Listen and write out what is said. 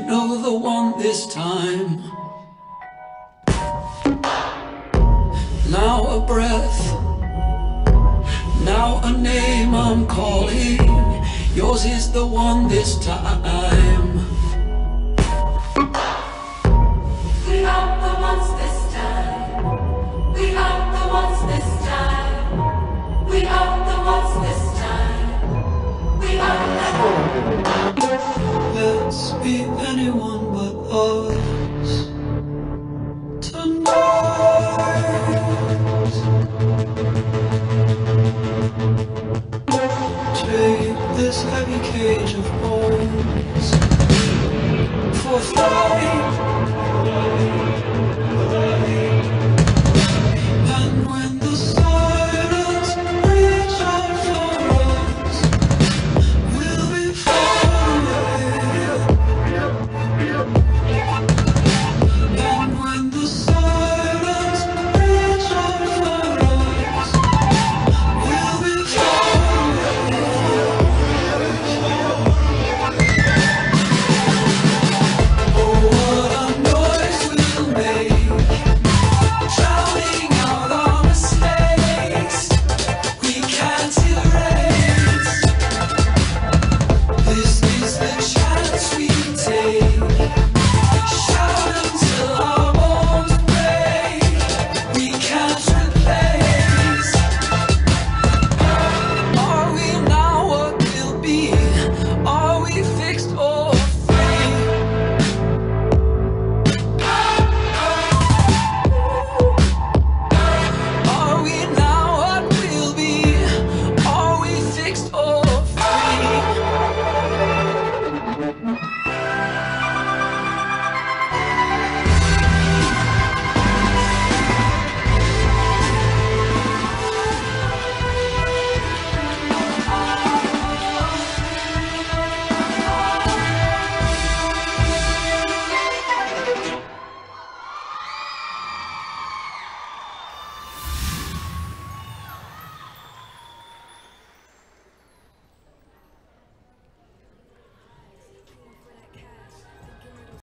know the one this time. Now a breath, now a name I'm calling. Yours is the one this time. We are the ones this time. We are the ones this time. We are the ones this time. We are the Let's be anyone but us tonight. Trade this heavy cage of bones for fire.